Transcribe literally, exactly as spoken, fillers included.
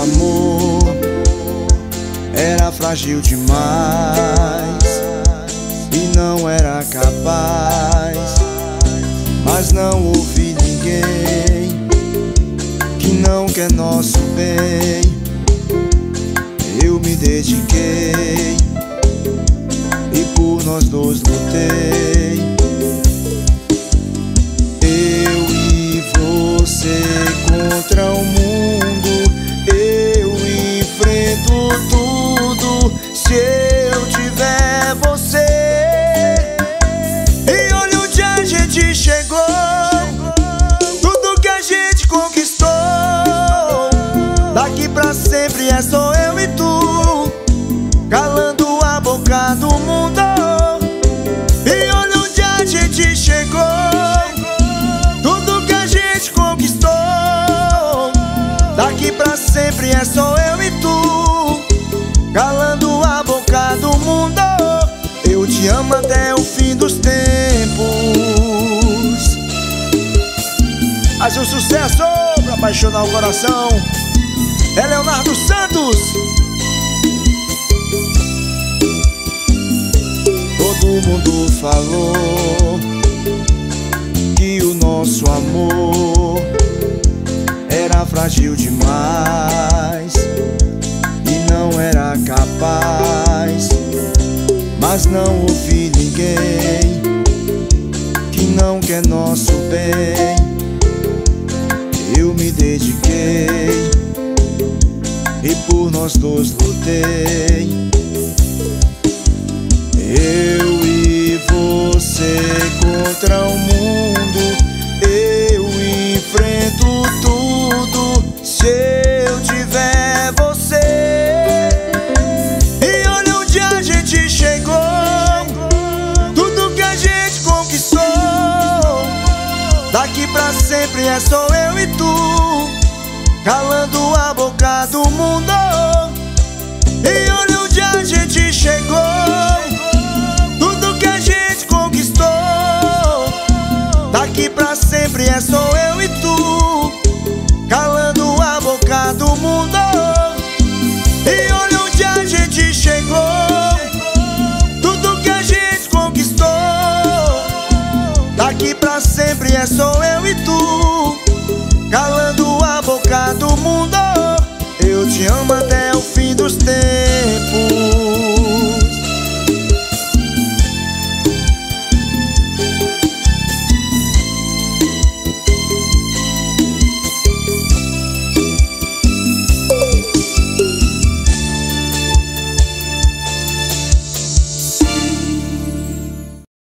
amor era frágil demais e não era capaz, mas não houve ninguém que não quer nosso bem. Eu me dediquei e por nós dois lutei. Eu e você contra o mundo, eu enfrento tudo se eu tiver você. E olha onde a gente chegou, tudo que a gente conquistou. Daqui pra sempre é só eu e tu, calando a boca do mundo. E olha onde a gente chegou, tudo que a gente conquistou. Daqui pra sempre é só eu e tu, calando a boca do mundo. Eu te amo até o fim dos tempos. Mais um sucesso pra apaixonar o coração. É Leonardo Santos. Todo mundo falou que o nosso amor era frágil demais e não era capaz, mas não houve ninguém que não quer nosso bem. Eu me dediquei e por nós dois lutei. Eu e você contra o mundo, eu enfrento tudo se eu tiver você. E olha onde a gente chegou, tudo que a gente conquistou. Daqui pra sempre é só eu e tu, calando a boca do mundo. E olha onde a gente chegou, tudo que a gente conquistou. Daqui pra sempre é só eu e tu, calando a boca do mundo.